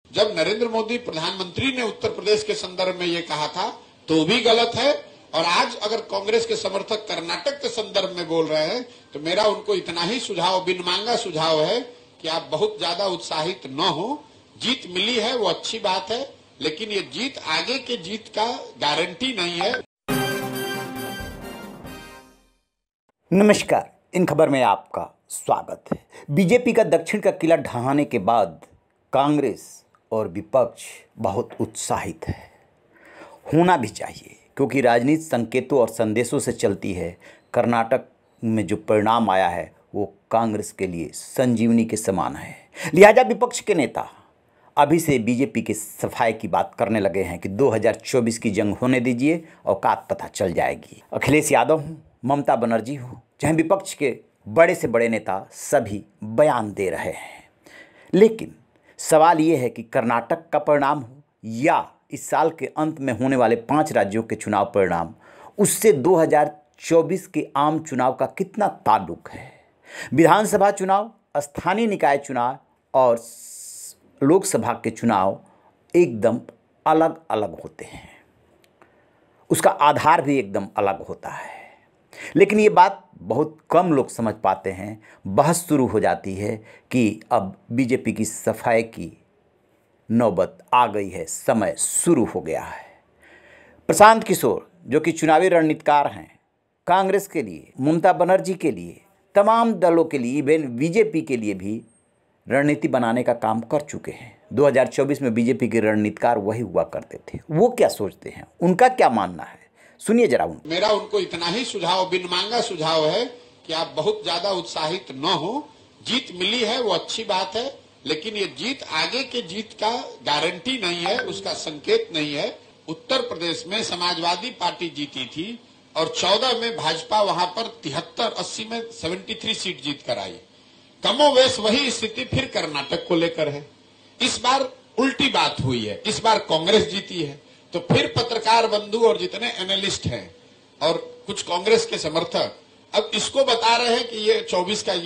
जब नरेंद्र मोदी प्रधानमंत्री ने उत्तर प्रदेश के संदर्भ में ये कहा था तो भी गलत है, और आज अगर कांग्रेस के समर्थक कर्नाटक के संदर्भ में बोल रहे हैं तो मेरा उनको इतना ही सुझाव, बिन मांगा सुझाव है कि आप बहुत ज्यादा उत्साहित न हो। जीत मिली है वो अच्छी बात है, लेकिन ये जीत आगे के जीत का गारंटी नहीं है। नमस्कार, इन खबर में आपका स्वागत है। बीजेपी का दक्षिण का किला ढहाने के बाद कांग्रेस और विपक्ष बहुत उत्साहित है। होना भी चाहिए, क्योंकि राजनीति संकेतों और संदेशों से चलती है। कर्नाटक में जो परिणाम आया है वो कांग्रेस के लिए संजीवनी के समान है। लिहाजा विपक्ष के नेता अभी से बीजेपी की सफाई की बात करने लगे हैं कि 2024 की जंग होने दीजिए, औकात पता चल जाएगी। अखिलेश यादव हो, ममता बनर्जी हो, चाहे विपक्ष के बड़े से बड़े नेता सभी बयान दे रहे हैं। लेकिन सवाल ये है कि कर्नाटक का परिणाम हो या इस साल के अंत में होने वाले 5 राज्यों के चुनाव परिणाम, उससे 2024 के आम चुनाव का कितना ताल्लुक है। विधानसभा चुनाव, स्थानीय निकाय चुनाव और लोकसभा के चुनाव एकदम अलग अलग होते हैं, उसका आधार भी एकदम अलग होता है। लेकिन ये बात बहुत कम लोग समझ पाते हैं। बहस शुरू हो जाती है कि अब बीजेपी की सफाई की नौबत आ गई है, समय शुरू हो गया है। प्रशांत किशोर, जो कि चुनावी रणनीतिकार हैं, कांग्रेस के लिए, ममता बनर्जी के लिए, तमाम दलों के लिए, इवन बीजेपी के लिए भी रणनीति बनाने का काम कर चुके हैं। 2024 में बीजेपी के रणनीतिकार वही हुआ करते थे। वो क्या सोचते हैं, उनका क्या मानना है, सुनिए जरा। मेरा उनको इतना ही सुझाव, बिन मांगा सुझाव है कि आप बहुत ज्यादा उत्साहित न हो। जीत मिली है वो अच्छी बात है, लेकिन ये जीत आगे के जीत का गारंटी नहीं है, उसका संकेत नहीं है। उत्तर प्रदेश में समाजवादी पार्टी जीती थी और 14 में भाजपा वहां पर 73-80 में 73 सीट जीत कर आई। कमोवेश वही स्थिति फिर कर्नाटक को लेकर है। इस बार उल्टी बात हुई है, इस बार कांग्रेस जीती है। तो फिर पत्रकार बंधु और जितने एनालिस्ट हैं और कुछ कांग्रेस के समर्थक अब इसको बता रहे हैं कि ये 24 का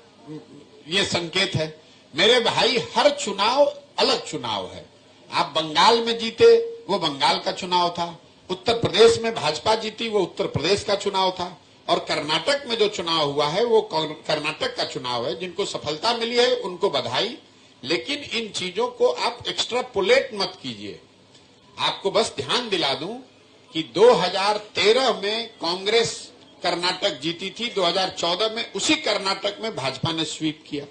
ये संकेत है। मेरे भाई, हर चुनाव अलग चुनाव है। आप बंगाल में जीते, वो बंगाल का चुनाव था। उत्तर प्रदेश में भाजपा जीती, वो उत्तर प्रदेश का चुनाव था। और कर्नाटक में जो चुनाव हुआ है वो कर्नाटक का चुनाव है। जिनको सफलता मिली है उनको बधाई, लेकिन इन चीजों को आप एक्स्ट्रापोलेट मत कीजिए। आपको बस ध्यान दिला दूं कि 2013 में कांग्रेस कर्नाटक जीती थी, 2014 में उसी कर्नाटक में भाजपा ने स्वीप किया।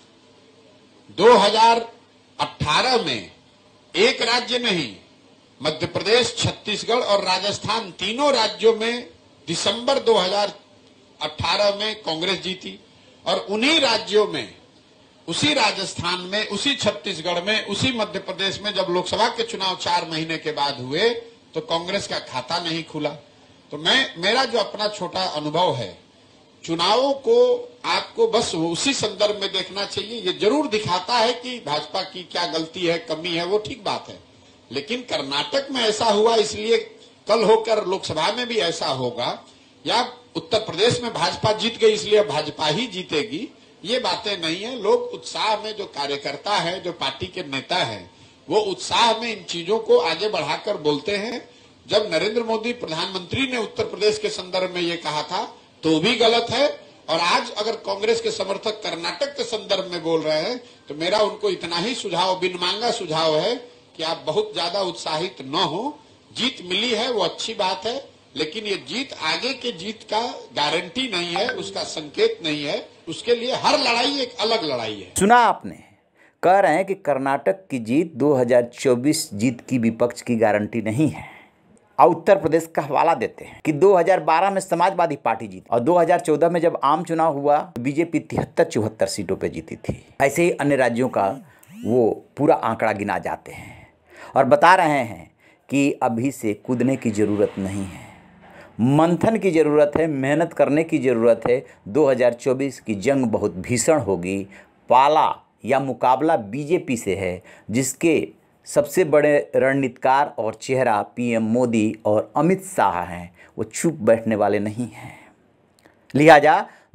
2018 में एक राज्य नहीं, मध्य प्रदेश, छत्तीसगढ़ और राजस्थान, तीनों राज्यों में दिसंबर 2018 में कांग्रेस जीती। और उन्हीं राज्यों में, उसी राजस्थान में, उसी छत्तीसगढ़ में, उसी मध्य प्रदेश में जब लोकसभा के चुनाव 4 महीने के बाद हुए तो कांग्रेस का खाता नहीं खुला। तो मेरा जो अपना छोटा अनुभव है, चुनावों को आपको बस उसी संदर्भ में देखना चाहिए। ये जरूर दिखाता है कि भाजपा की क्या गलती है, कमी है, वो ठीक बात है। लेकिन कर्नाटक में ऐसा हुआ इसलिए कल होकर लोकसभा में भी ऐसा होगा, या उत्तर प्रदेश में भाजपा जीत गई इसलिए भाजपा ही जीतेगी, ये बातें नहीं है। लोग उत्साह में, जो कार्यकर्ता है, जो पार्टी के नेता हैं, वो उत्साह में इन चीजों को आगे बढ़ाकर बोलते हैं। जब नरेंद्र मोदी प्रधानमंत्री ने उत्तर प्रदेश के संदर्भ में ये कहा था तो भी गलत है, और आज अगर कांग्रेस के समर्थक कर्नाटक के संदर्भ में बोल रहे हैं तो मेरा उनको इतना ही सुझाव, बिन मांगा सुझाव है कि आप बहुत ज्यादा उत्साहित न हो। जीत मिली है वो अच्छी बात है, लेकिन ये जीत आगे के जीत का गारंटी नहीं है, उसका संकेत नहीं है। उसके लिए हर लड़ाई एक अलग लड़ाई है। सुना आपने, कह रहे हैं कि कर्नाटक की जीत 2024 जीत की विपक्ष की गारंटी नहीं है। और उत्तर प्रदेश का हवाला देते हैं कि 2012 में समाजवादी पार्टी जीती और 2014 में जब आम चुनाव हुआ बीजेपी 73-74 सीटों पर जीती थी। ऐसे ही अन्य राज्यों का वो पूरा आंकड़ा गिना जाते हैं और बता रहे हैं कि अभी से कूदने की ज़रूरत नहीं है, मंथन की ज़रूरत है, मेहनत करने की ज़रूरत है। 2024 की जंग बहुत भीषण होगी। पाला या मुकाबला बीजेपी से है, जिसके सबसे बड़े रणनीतिकार और चेहरा पीएम मोदी और अमित शाह हैं। वो चुप बैठने वाले नहीं हैं। लिहाजा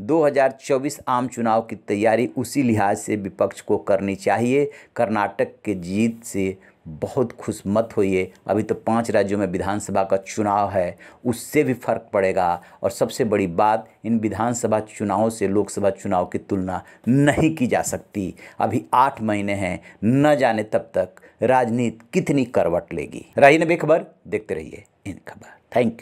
2024 आम चुनाव की तैयारी उसी लिहाज से विपक्ष को करनी चाहिए। कर्नाटक के जीत से बहुत खुश मत होइए, अभी तो 5 राज्यों में विधानसभा का चुनाव है, उससे भी फर्क पड़ेगा। और सबसे बड़ी बात, इन विधानसभा चुनावों से लोकसभा चुनाव की तुलना नहीं की जा सकती। अभी 8 महीने हैं, न जाने तब तक राजनीति कितनी करवट लेगी। रही न बेखबर, देखते रहिए इन खबर। Thank you.